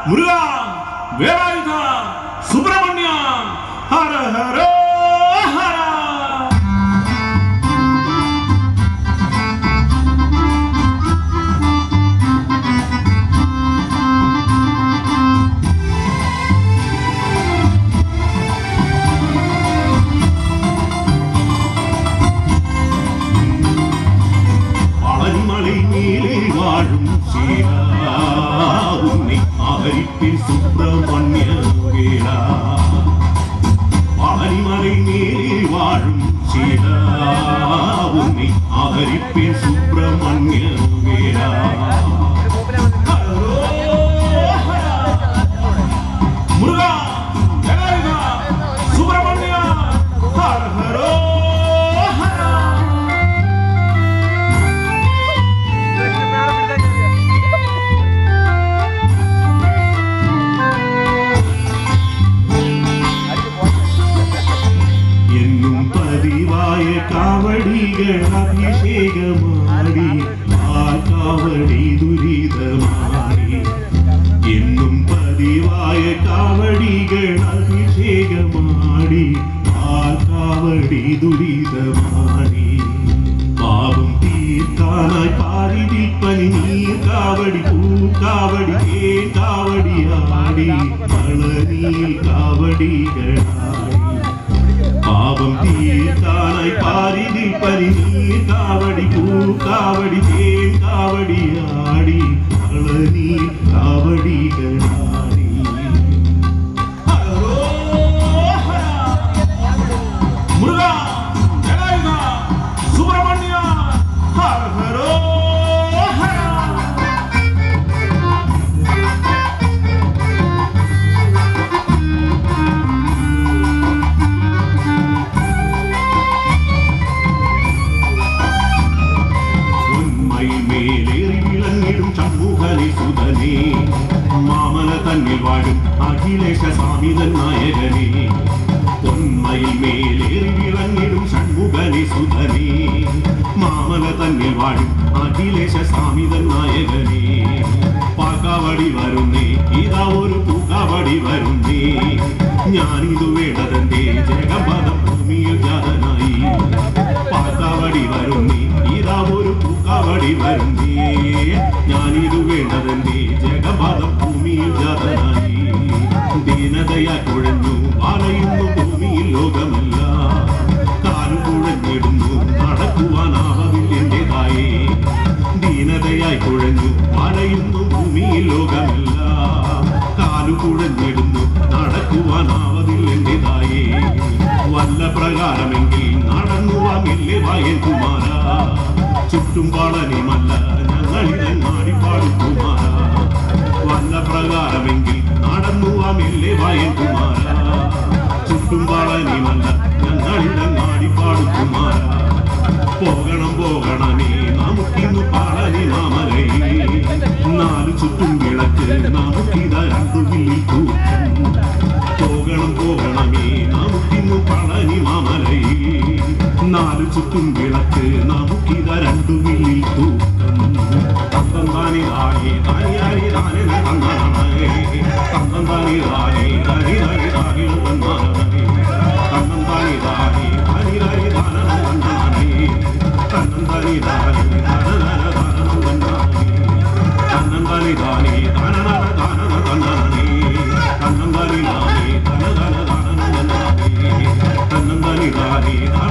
മുരുകാ വേലായുധ സുബ്രഹ്മണ്യ ഹര ഹര ഹര. വാഴും ശീലാവുന്നി ആഹരിപ്പിൽ സുബ്രഹ്മണ്യ വേല. പളനിമലൈ മേലിൽ വാഴും ശീലാവുന്നി ആഹരിപ്പിൽ സുബ്രഹ്മണ്യ വേല. മുരുകാ വേലായുധ സുബ്രഹ്മണ്യ ഹര ഹര. കാവടികൾ അഭിഷേകമാടി ആ കാവടി ദുരിതമാടി. എന്നും പതിവായ കാവടികൾ അഭിഷേകമാടി ആ കാവടി ദുരിതമാടി. പാപം തീർക്കാനായി പാരിതിൽ പനി നീർ കാവടി പൂക്കാവടി തേൻ കാവടിയാടി പളനിയിൽ കാവടികളാടി. പാപം തീർക്കാനായി പാരിതിൽ പനി നീർ കാവടി പൂക്കാവടി തേൻ കാവടിയാടി പളനിയിൽ കാവടികളാടി. മുരുകാ വേലായുധ സുബ്രഹ്മണ്യ ഹര ഹര ഹര. മേലേറി വിളങ്ങിടും ചമ്പുഹരി സുധനേ മാമല തന്നിൽ വാഴും അഖിലേശ സ്വാമിതൻ നായകനേ. പൊന്മയിൽ മേലേറി വിളങ്ങിടും ഷൺമുഖനി സുധനേ മാമല തന്നിൽ വാഴും അഖിലേശ സ്വാമിതൻ നായകനേ. പാക്കാവടി വരുന്നേ ഇതാ ഒരു പൂക്കാവടി വരുന്നേ. ഞാനിതു വേണ്ടതന്റെ ജഗപദം ഭൂമിയിൽ ജാതനായി. പാക്കാവടി വരുന്നേ ഇതാ ഒരു പൂക്കാവടി വരുന്നേ. ഞാനിതു വേണ്ടതന്റെ ജഗപദം ഭൂമിയിൽ ജാതനായി. ദീനതയാ കുഴഞ്ഞു വളയുന്നു ഭൂമിയിൽ ലോകമല്ല. കാലു കുഴഞ്ഞിടുന്നു നടക്കുവാനാവില്ല എന്റേതായേ. ദീനതയായി കുഴഞ്ഞു വളയുന്നു ഭൂമിയിൽ ലോകമല്ല. കാലു കുഴഞ്ഞിടുന്നു നടക്കുവാനാവതില്ല എന്റേതായേ. വല്ല പ്രകാരമെങ്കിൽ നടന്നുവാമില്ലേ വായൻ കുമാര. ചുറ്റും പളനിമല്ല ഞങ്ങളിതങ്ങാടി പാടും കുമാര. വല്ല പ്രകാരമെങ്കിൽ നടന്നുവാമില്ലേ വായൻ കുമാര. ചുറ്റും പളനിമല്ല ഞങ്ങളിതങ്ങാടി പാടും കുമാര. പോകണം പോകണമേ നമുക്കിന്നു പളനി മാമലയിൽ. നാലു ചുറ്റും വിളക്ക് നമുക്കിത രണ്ടു വില്ലിൽ തൂക്കം. പോകണം പോകണമേ നമുക്കിന്നു പളനി മാമലയിൽ. നാലു ചുറ്റും വിളക്ക് നമുക്കിത രണ്ടു വില്ലിൽ തൂക്കം. തന്തം താനി താനേ താനിയാരി താനെ തന്നാനേ. തന്തം താനി താനേ തനി തനി താനി തന്നാനേ. തന്തം താനി താനേ തനി തനി താനം തന്നാനേ. തന്തം താനി താനേ തനനന താനം തന്നാനേ. തന്തം താനി താനേ തനനന താനം തന്നാനേ. തന്തം താനി താനേ തനനന താനം തന്നാനേ. തന്തം താനി താനേ